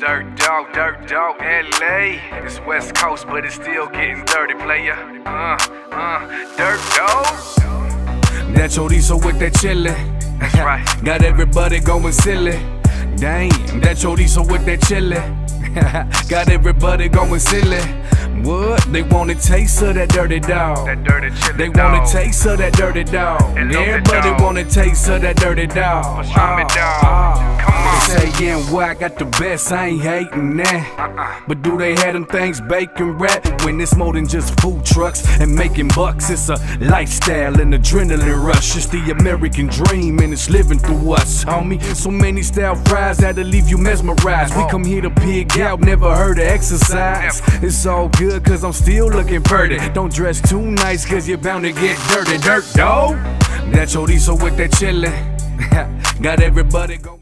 Dirt dog, LA. It's West Coast, but it's still getting dirty, player. Dirt dog. That chorizo with that chili. That's right. Got everybody going silly. Dang, that chorizo with that chili. Got everybody going silly. What? They want a taste of that dirty dog. That dirty chili They dog. want a taste of that dirty dog. Everybody dog. want a taste of that dirty dog. Pastrami dog. Come on. Saying why I got the best, I ain't hating that. But do they have them things bacon wrap? When it's more than just food trucks and making bucks, it's a lifestyle and adrenaline rush. It's the American dream and it's living through us, homie. So many style fries that'll leave you mesmerized. We come here to pig out, never heard of exercise. It's all good cause I'm still looking pretty. Don't dress too nice cause you're bound to get dirty. Dirt dog. That chorizo with that chili. Got everybody going.